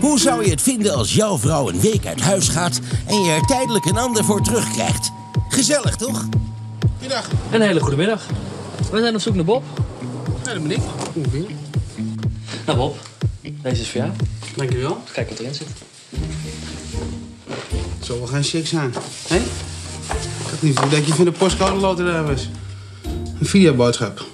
Hoe zou je het vinden als jouw vrouw een week uit huis gaat en je er tijdelijk een ander voor terugkrijgt? Gezellig, toch? Middag. Een hele goede middag. We zijn op zoek naar Bob. Ja, dat ben ik. Nou Bob, deze is voor jou. Dankjewel. Kijk wat erin zit. Het zal wel geen chic zijn. Hé? Ik had niet dat je van de postcode loterij was. Een videoboodschap.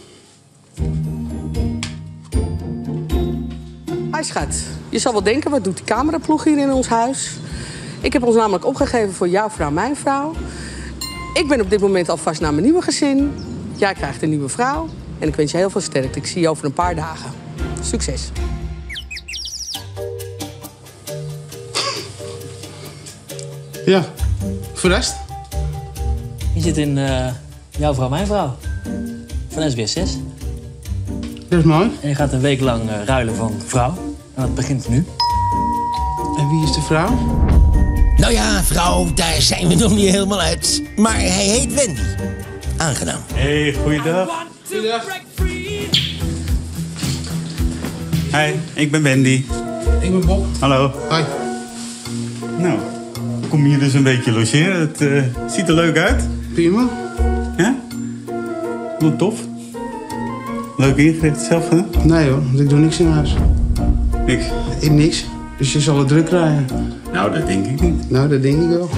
Hi schat, je zal wel denken, wat doet die cameraploeg hier in ons huis? Ik heb ons namelijk opgegeven voor jouw vrouw, mijn vrouw. Ik ben op dit moment alvast naar mijn nieuwe gezin. Jij krijgt een nieuwe vrouw. En ik wens je heel veel sterkte. Ik zie je over een paar dagen. Succes. Ja, verrast. Je zit in jouw vrouw, mijn vrouw. Van SBS 6. Dat is mooi. En je gaat een week lang ruilen van vrouw. En dat begint nu. En wie is de vrouw? Nou ja, vrouw, daar zijn we nog niet helemaal uit. Maar hij heet Wendy. Aangenaam. Hey, goeiedag. Goeiedag. Hi, ik ben Wendy. Ik ben Bob. Hallo. Hoi. Nou, ik kom hier dus een beetje logeren. Het ziet er leuk uit. Prima. Ja? Wat tof. Leuk ingericht zelf gedaan? Nee hoor, want ik doe niks in huis. Niks. Ik niks. Dus je zal het druk krijgen. Nou, dat denk ik niet. Nou, dat denk ik wel.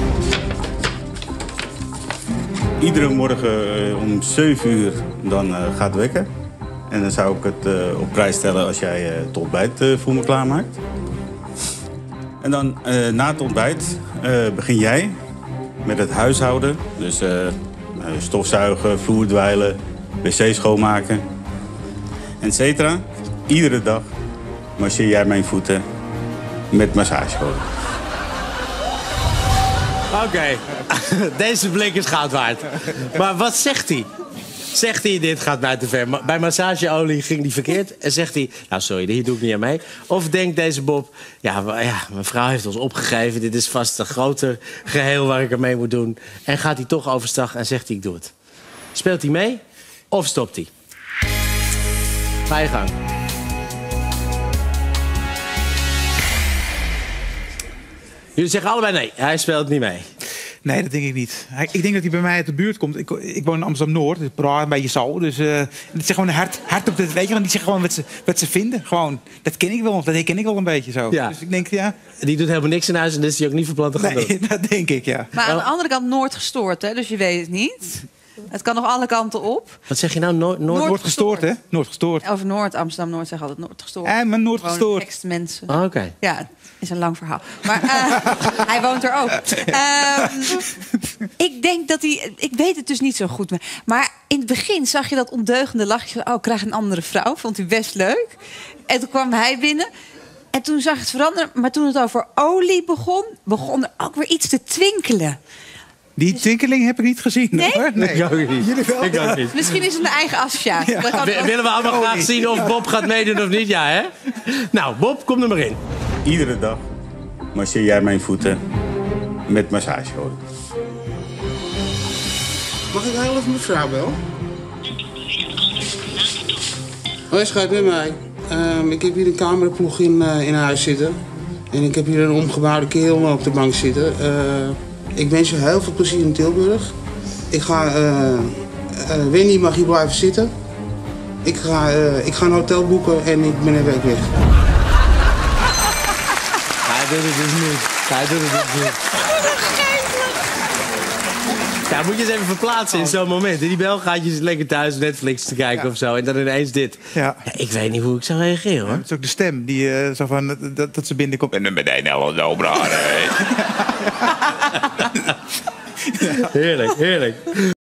Iedere morgen om 7 uur dan gaat wekken. En dan zou ik het op prijs stellen als jij het ontbijt voor me klaarmaakt. En dan na het ontbijt begin jij met het huishouden. Dus stofzuigen, vloer dweilen, wc schoonmaken, et cetera. Iedere dag masseer jij mijn voeten met massageolie. Oké, deze blik is goud waard. Maar wat zegt hij? Zegt hij, dit gaat mij te ver. Bij massageolie ging hij verkeerd. En zegt hij, nou sorry, hier doe ik niet aan mee. Of denkt deze Bob, ja, mijn vrouw heeft ons opgegeven. Dit is vast een groter geheel waar ik aan mee moet doen. En gaat hij toch overstag en zegt hij, ik doe het. Speelt hij mee of stopt hij? Ga je gang. Jullie zeggen allebei nee, hij speelt niet mee. Nee, dat denk ik niet. Ik denk dat hij bij mij uit de buurt komt. Ik woon in Amsterdam-Noord, dus praat een beetje zo. Dus het is gewoon hard op dit, weet je. Die zeggen gewoon wat ze vinden. Gewoon, dat ken ik wel, dat herken ik wel een beetje zo. Ja. Dus ik denk, ja. Die doet helemaal niks in huis en dus is hij ook niet van plan te gaan doen. Nee, dat denk ik, ja. Maar aan de andere kant Noord gestoord, hè? Dus je weet het niet. Het kan nog alle kanten op. Wat zeg je nou? Noord gestoord, hè? Noord gestoord. Over Noord, Amsterdam-Noord zeggen altijd Noord gestoord. Maar Noord Gewoon gestoord. ex-mensen. Oh, oké. Ja, het is een lang verhaal. Maar hij woont er ook. Ik denk dat hij... Ik weet het dus niet zo goed. Maar in het begin zag je dat ondeugende lachje van... oh, ik krijg een andere vrouw. Vond hij best leuk. En toen kwam hij binnen. En toen zag het veranderen. Maar toen het over olie begon er ook weer iets te twinkelen. Die twinkeling heb ik niet gezien, Nee? hoor. Nee, Ik ook niet. Jullie wel? Ik ook niet. Misschien is het een eigen associatie. Dat kan ook. Willen we allemaal graag zien of Bob gaat meedoen of niet? Ja, hè? Nou, Bob, kom er maar in. Iedere dag masseer jij mijn voeten met massageolie. Mag ik heel even mevrouw bellen? Hoi schat, met mij. Ik heb hier een cameraploeg in huis zitten. En ik heb hier een omgebouwde kerel op de bank zitten. Ik wens je heel veel plezier in Tilburg. Ik ga... Wendy mag hier blijven zitten. Ik ga een hotel boeken en ik ben een week weg. Hij doet het dus niet. Hij doet het dus niet. Ja, moet je eens even verplaatsen in zo'n moment. Die bel gaat je lekker thuis Netflix te kijken of zo. En dan ineens dit. Ja. Ja, ik weet niet hoe ik zou reageren, hoor. Het is ook de stem die zo van dat ze binnenkomt. En dan meteen hallo, bro. Heerlijk, heerlijk.